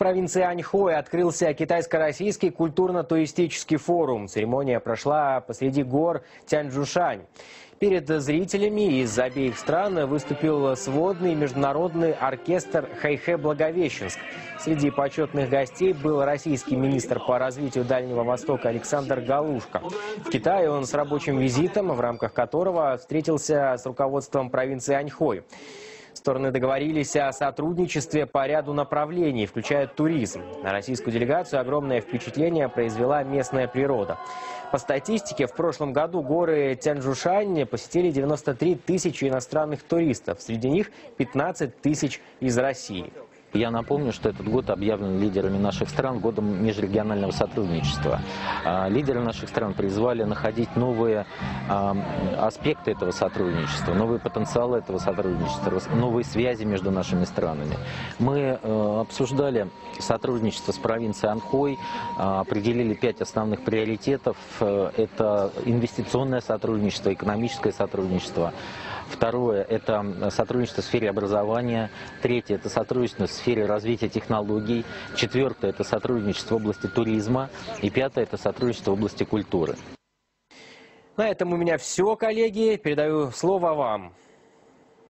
провинции Аньхой открылся китайско-российский культурно-туристический форум. Церемония прошла посреди гор Тяньчжушань. Перед зрителями из обеих стран выступил сводный международный оркестр «Хэйхэ Благовещенск». Среди почетных гостей был российский министр по развитию Дальнего Востока Александр Галушко. В Китае он с рабочим визитом, в рамках которого встретился с руководством провинции Аньхой. Стороны договорились о сотрудничестве по ряду направлений, включая туризм. На российскую делегацию огромное впечатление произвела местная природа. По статистике, в прошлом году горы Тяньчжушань посетили 93 тысячи иностранных туристов. Среди них 15 тысяч из России. Я напомню, что этот год объявлен лидерами наших стран годом межрегионального сотрудничества. Лидеры наших стран призвали находить новые аспекты этого сотрудничества, новые потенциалы этого сотрудничества, новые связи между нашими странами. Мы обсуждали сотрудничество с провинцией Аньхой, определили 5 основных приоритетов. Это инвестиционное сотрудничество, экономическое сотрудничество. Второе – это сотрудничество в сфере образования. Третье – это сотрудничество в сфере развития технологий. Четвертое – это сотрудничество в области туризма. И пятое – это сотрудничество в области культуры. На этом у меня все, коллеги. Передаю слово вам.